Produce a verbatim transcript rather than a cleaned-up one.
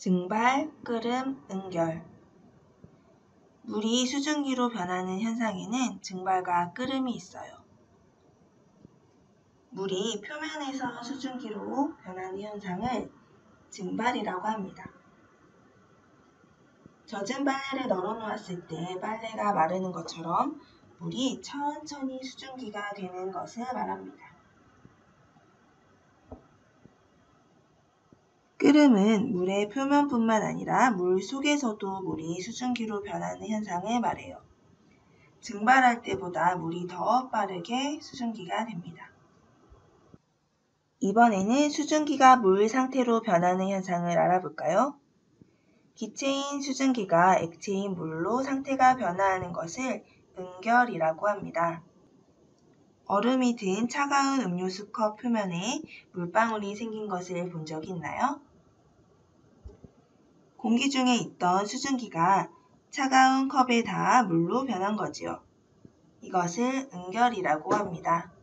증발, 끓음, 응결. 물이 수증기로 변하는 현상에는 증발과 끓음이 있어요. 물이 표면에서 수증기로 변하는 현상을 증발이라고 합니다. 젖은 빨래를 널어놓았을 때 빨래가 마르는 것처럼 물이 천천히 수증기가 되는 것을 말합니다. 끓음은 물의 표면뿐만 아니라 물 속에서도 물이 수증기로 변하는 현상을 말해요. 증발할 때보다 물이 더 빠르게 수증기가 됩니다. 이번에는 수증기가 물 상태로 변하는 현상을 알아볼까요? 기체인 수증기가 액체인 물로 상태가 변화하는 것을 응결이라고 합니다. 얼음이 든 차가운 음료수 컵 표면에 물방울이 생긴 것을 본 적이 있나요? 공기 중에 있던 수증기가 차가운 컵에 닿아 물로 변한 거지요. 이것을 응결이라고 합니다.